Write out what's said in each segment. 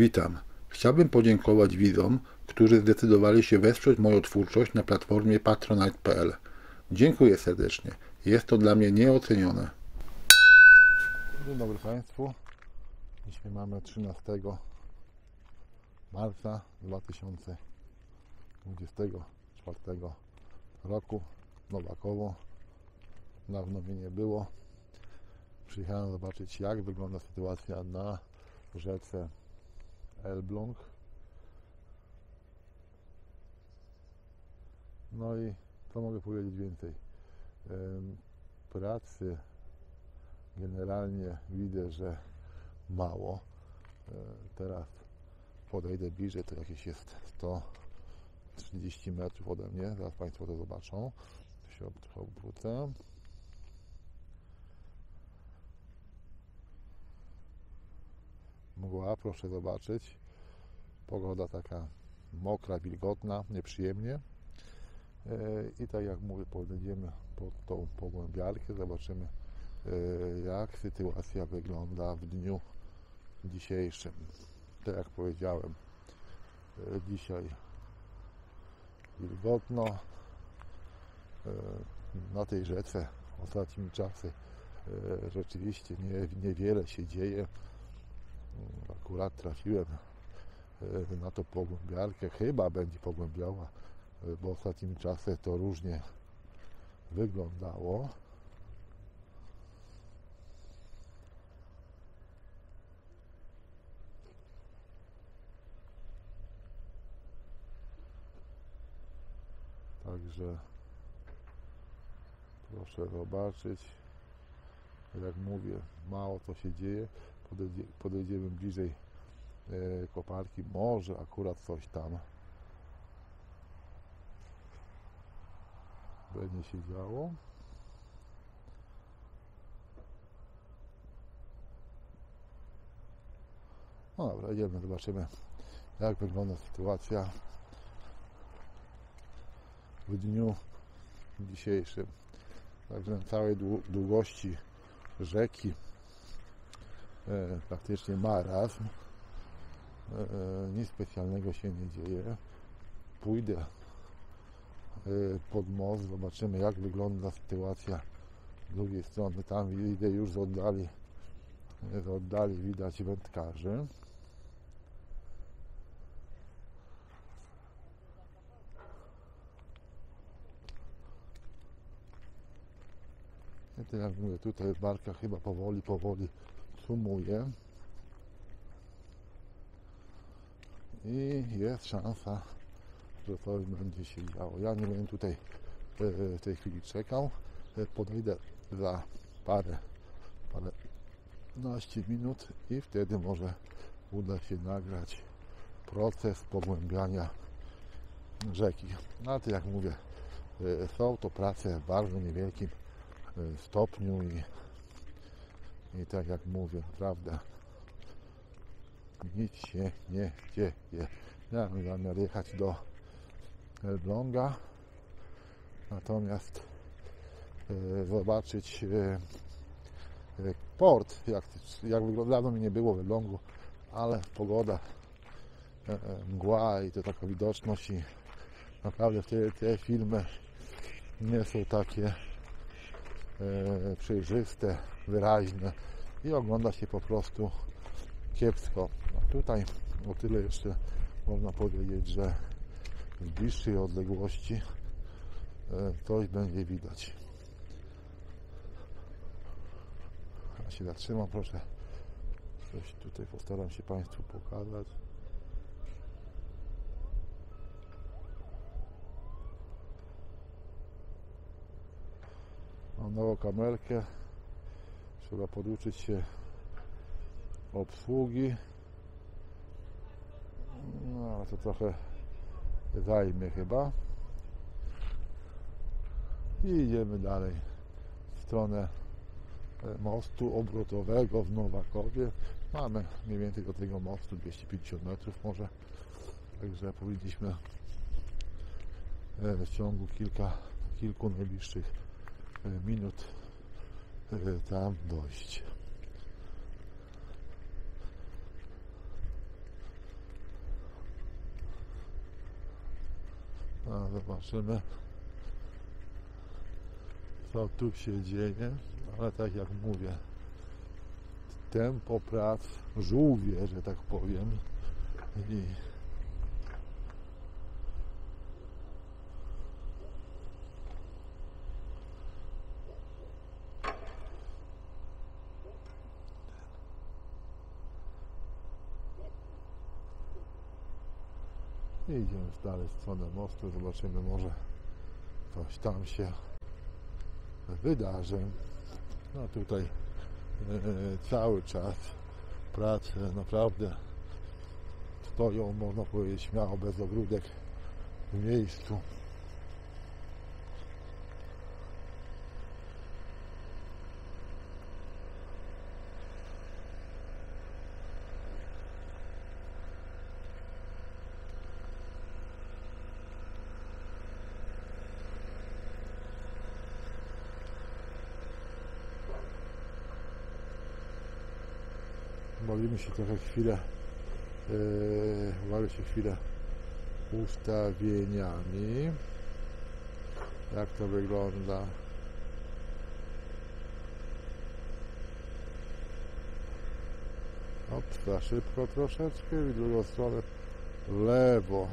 Witam. Chciałbym podziękować widzom, którzy zdecydowali się wesprzeć moją twórczość na platformie patronite.pl. Dziękuję serdecznie. Jest to dla mnie nieocenione. Dzień dobry Państwu. Dzisiaj mamy 13 marca 2024 roku. Nowakowo. Dawno mnie nie było. Przyjechałem zobaczyć, jak wygląda sytuacja na rzece Elbląg. No i co mogę powiedzieć więcej? Pracy generalnie widzę, że mało. Teraz podejdę bliżej, to jakieś jest 130 metrów ode mnie. Zaraz Państwo to zobaczą. Tu się trochę obrócę. Mgła, proszę zobaczyć. Pogoda taka mokra, wilgotna, nieprzyjemnie. I tak jak mówię, podejdziemy pod tą pogłębiarkę, zobaczymy, jak sytuacja wygląda w dniu dzisiejszym. Tak jak powiedziałem, dzisiaj wilgotno. Na tej rzece w ostatnim czasie rzeczywiście niewiele się dzieje. Akurat trafiłem na tą pogłębiarkę, chyba będzie pogłębiała, bo w ostatnim czasie to różnie wyglądało. Także proszę zobaczyć, jak mówię, mało co się dzieje. Podejdziemy bliżej koparki, może akurat coś tam będzie się działo. No dobra, idziemy, zobaczymy, jak wygląda sytuacja w dniu dzisiejszym. Także na całej długości rzeki praktycznie marazm. Nic specjalnego się nie dzieje. Pójdę pod most, zobaczymy, jak wygląda sytuacja z drugiej strony. Tam idę już z oddali widać wędkarzy. I tak jak mówię, tutaj barka chyba powoli sumuje. I jest szansa, że coś będzie się działo. Ja nie będę tutaj w tej chwili czekał. Podejdę za paręnaście minut i wtedy może uda się nagrać proces pogłębiania rzeki. Ale to jak mówię, są to prace w bardzo niewielkim stopniu i tak jak mówię, naprawdę nic się nie dzieje. Ja mam zamiar jechać do Elbląga, natomiast zobaczyć port, jak wygląda. Dawno mi nie było w Elblągu, ale pogoda, mgła i to taka widoczność i naprawdę te filmy nie są takie przejrzyste, wyraźne i ogląda się po prostu kiepsko. A tutaj o tyle jeszcze można powiedzieć, że z bliższej odległości coś będzie widać. Ja się zatrzymam, proszę. Coś tutaj postaram się Państwu pokazać. Mam nową kamerkę. Trzeba poduczyć się obsługi. No, to trochę zajmie chyba. I idziemy dalej w stronę mostu obrotowego w Nowakowie. Mamy mniej więcej do tego mostu 250 metrów może. Także powinniśmy w ciągu kilku najbliższych minut tam dojść. A zobaczymy, co tu się dzieje, ale tak jak mówię, tempo prac żółwie, że tak powiem, i idziemy dalej w stronę mostu, zobaczymy, może coś tam się wydarzy. No tutaj cały czas prace naprawdę stoją, można powiedzieć śmiało, bez ogródek w miejscu. Bawimy się trochę chwilę, bawię się chwilę ustawieniami, jak to wygląda. Za szybko troszeczkę, w drugą stronę w lewo.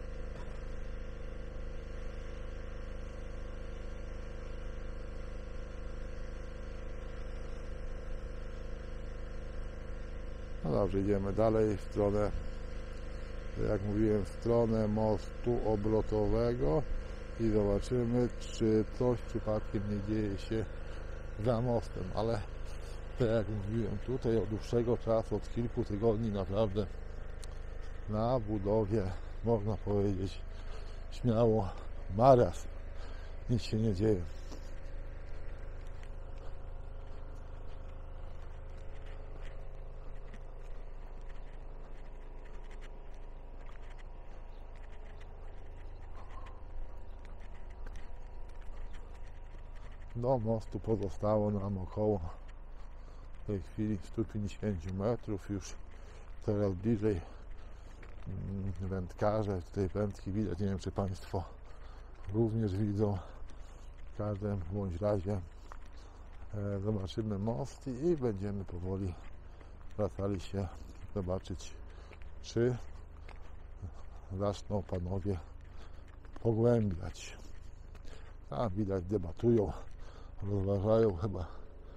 No dobrze, idziemy dalej w stronę, jak mówiłem, w stronę mostu obrotowego i zobaczymy, czy coś przypadkiem nie dzieje się za mostem, ale tak jak mówiłem, tutaj od dłuższego czasu, od kilku tygodni naprawdę na budowie, można powiedzieć śmiało, marazm, nic się nie dzieje. Do mostu pozostało nam około w tej chwili 150 metrów, już coraz bliżej wędkarze, tutaj wędki widać, nie wiem czy Państwo również widzą. W każdym bądź razie zobaczymy most i będziemy powoli wracali się zobaczyć, czy zaczną Panowie pogłębiać. Tam widać, debatują, rozważają chyba.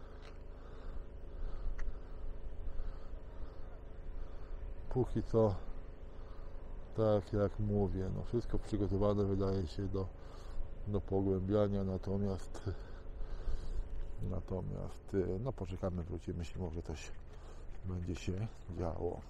Póki co, tak jak mówię, no wszystko przygotowane wydaje się do pogłębiania, natomiast no poczekamy, wrócimy się, może coś będzie się działo.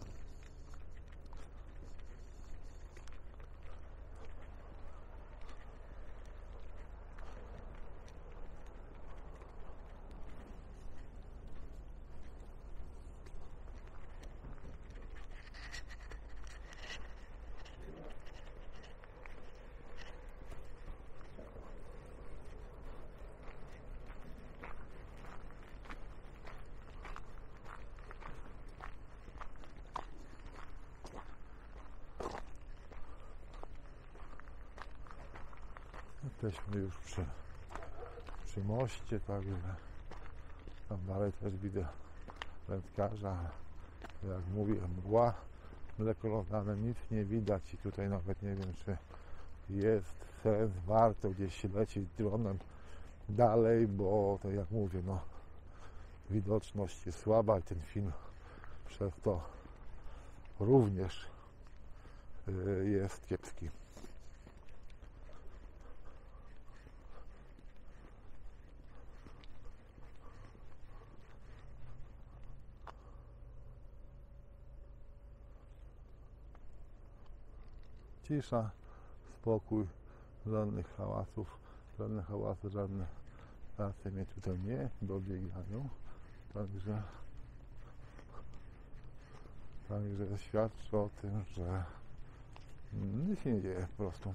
Jesteśmy już przy moście, także tam dalej też widzę wędkarza. Jak mówię, mgła mlekolowana, nic nie widać i tutaj nawet nie wiem, czy jest sens, warto gdzieś lecieć dronem dalej, bo to jak mówię, no widoczność jest słaba i ten film przez to również jest kiepski. Cisza, spokój, żadnych hałasów, żadne racje mnie tutaj nie dobiegają, także świadczy o tym, że nic się nie dzieje po prostu.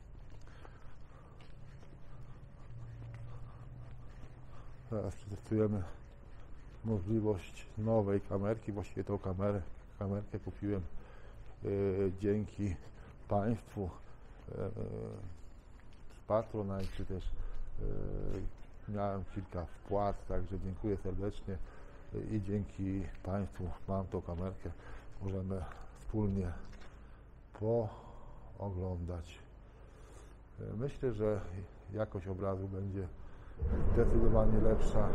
Teraz przetestujemy możliwość nowej kamerki, właściwie tą kamerkę kupiłem dzięki Państwu, Patronite, czy też miałem kilka wpłat, także dziękuję serdecznie i dzięki Państwu mam tą kamerkę, możemy wspólnie pooglądać. Myślę, że jakość obrazu będzie zdecydowanie lepsza,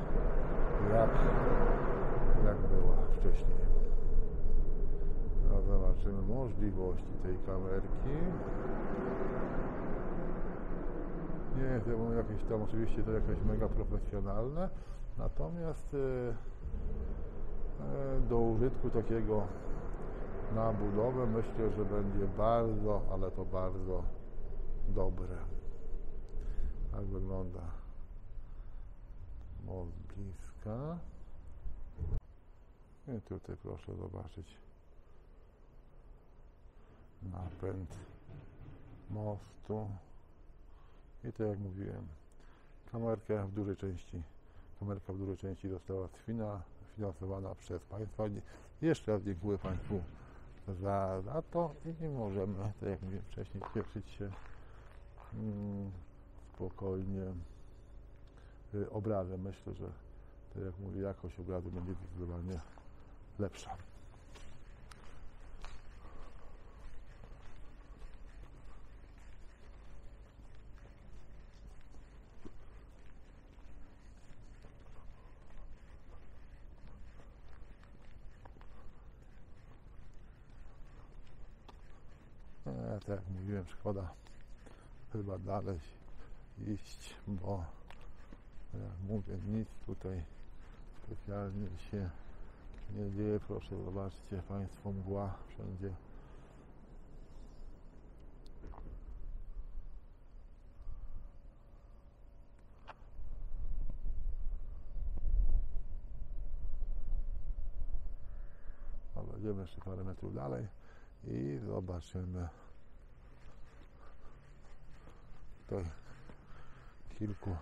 jak była wcześniej. No, zobaczymy możliwości tej kamerki. Nie jest jakieś tam, oczywiście to jakieś mega profesjonalne, natomiast do użytku takiego na budowę myślę, że będzie bardzo, ale to bardzo dobre. Tak wygląda most bliska. I tutaj proszę zobaczyć napęd mostu. I tak jak mówiłem, kamerka w dużej części została sfinansowana przez Państwa. Jeszcze raz dziękuję Państwu za to i możemy, tak jak mówiłem wcześniej, cieszyć się spokojnie obrazem. Myślę, że tak jak mówię, jakość obrazu będzie zdecydowanie lepsza. Tak jak mówiłem, szkoda chyba dalej iść, bo jak mówię, nic tutaj specjalnie się nie dzieje. Proszę zobaczcie Państwo, mgła wszędzie. Będziemy jeszcze parę metrów dalej i zobaczymy tutaj kilku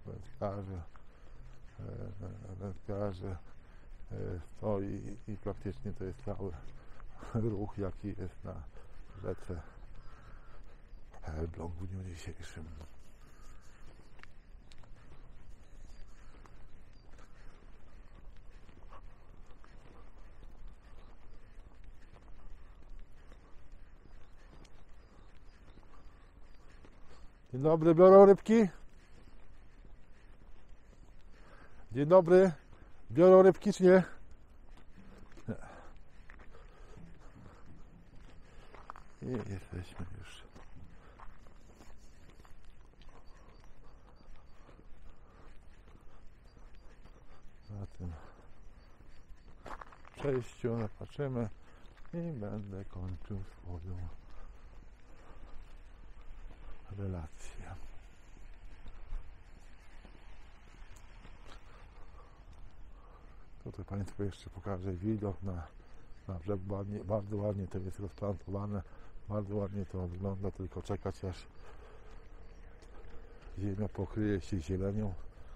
wędkarzy stoi i praktycznie to jest cały ruch, jaki jest na rzece Elbląg w dniu dzisiejszym. Dzień dobry, biorą rybki? Dzień dobry, biorą rybki czy nie? I jesteśmy już na tym przejściu, zobaczymy i będę kończył swoją relację. Tutaj Państwu jeszcze pokażę widok na brzeg. Bardzo ładnie to jest rozplantowane, bardzo ładnie to wygląda, tylko czekać aż ziemia pokryje się zielenią.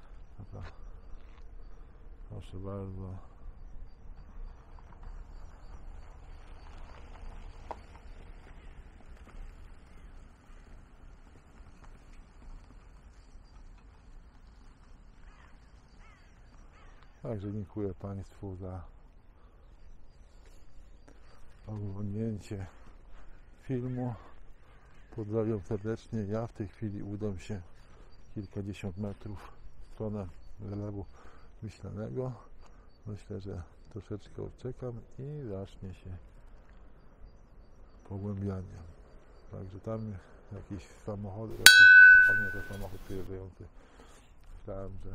Proszę bardzo. Także dziękuję Państwu za oglądnięcie filmu. Pozdrawiam serdecznie. Ja w tej chwili udam się kilkadziesiąt metrów w stronę Zalewu Wiślanego. Myślę, że troszeczkę odczekam i zacznie się pogłębianie. Także tam jakiś samochód, to samochód przyjeżdżający. Myślałem, że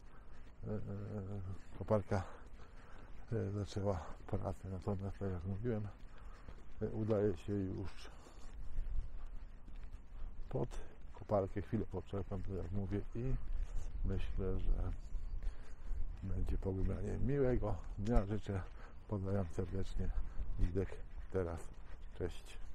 koparka zaczęła pracę, natomiast tak jak mówiłem, udaje się już pod koparkę, chwilę poczekam, tak jak mówię, i myślę, że będzie pogłębianie. Miłego dnia życzę, pozdrawiam serdecznie, Widek teraz, cześć.